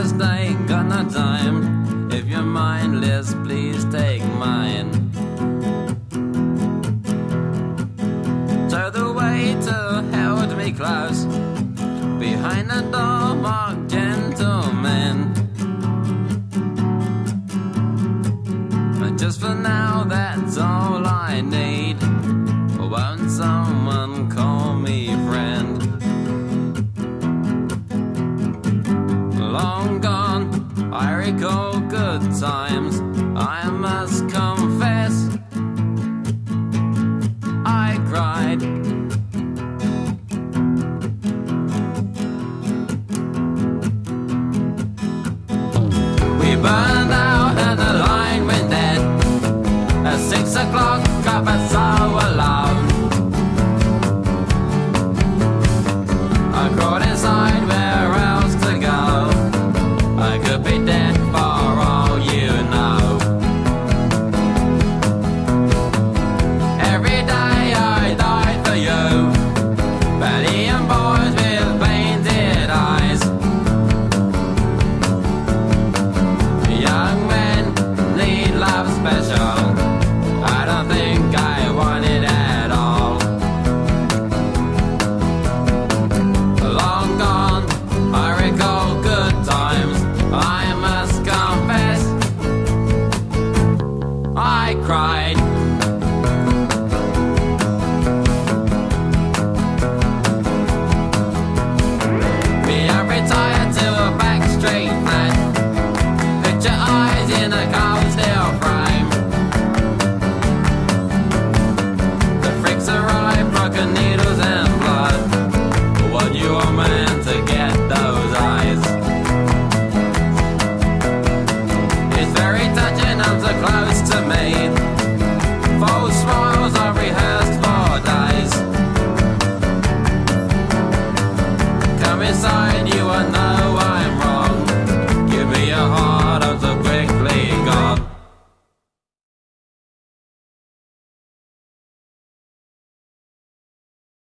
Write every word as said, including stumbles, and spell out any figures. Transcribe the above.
mistake, got no time. If you're mindless, please take mine. So the waiter held me close behind the door, marked gentleman. Just for now, that's all I need. Won't someone call me friend? Long gone, I recall good times. I must confess, I cried. We burned out and the line went dead. At six o'clock, I felt so alone. I crawled inside, where else to go? I could be dead for all you know. Every day I died for you. Belly and boys with painted eyes. Young men need love special. I don't think I want it at all. Long gone, I recall good times. I must confess, I cried. We have retired to a back street flat. Picture eyes in a cold steel frame. Broken needles and blood. What you are meant to get those eyes. It's very touching, I'm so close to me. False smiles are rehearsed for days. Come inside, you are not